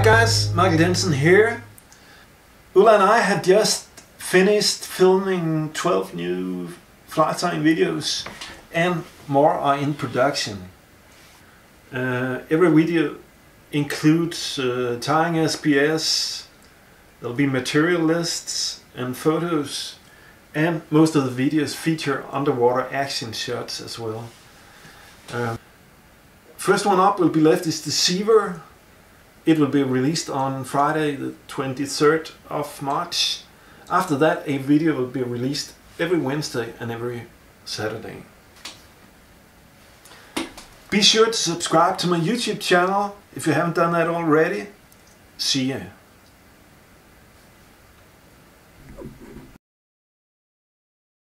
guys, Michael Jensen here. Ulla and I had just finished filming 12 new fly tying videos and more are in production. Every video includes tying SPS, there'll be material lists and photos, and most of the videos feature underwater action shots as well. First one up will be left is Deceiver. It will be released on Friday the 23rd of March. After that, a video will be released every Wednesday and every Saturday. Be sure to subscribe to my YouTube channel if you haven't done that already. See ya.